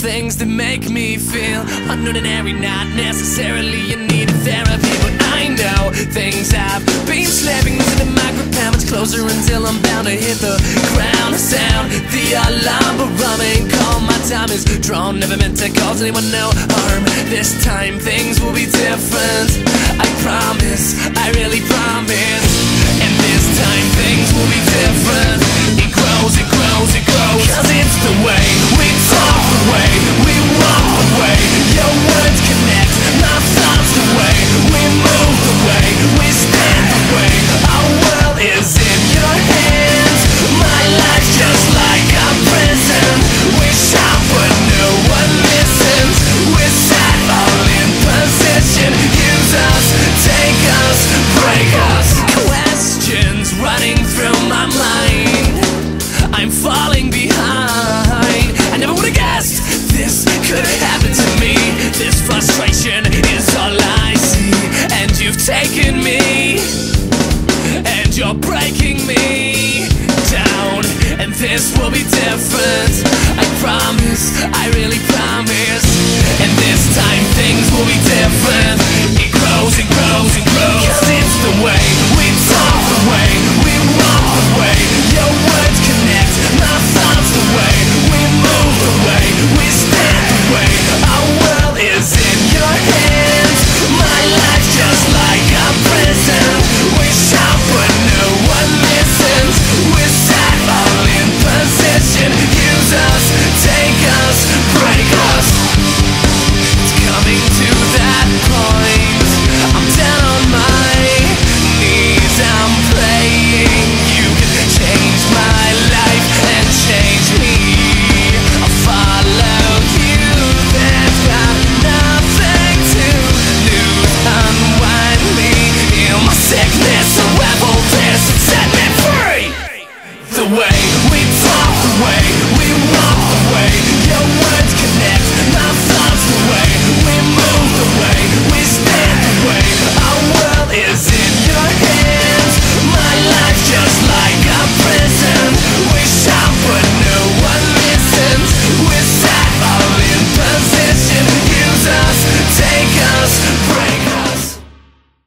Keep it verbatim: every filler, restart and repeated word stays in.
things that make me feel unordinary, not necessarily in need of therapy. But I know things have been slipping into the micropound much closer until I'm bound to hit the ground. Sound the alarm, but running call. My time is drawn, never meant to cause anyone no harm. This time things will be different, I promise, I really promise. And this time things will be different. It grows, it grows, it grows, 'cause it's the way we talk, the way we walk,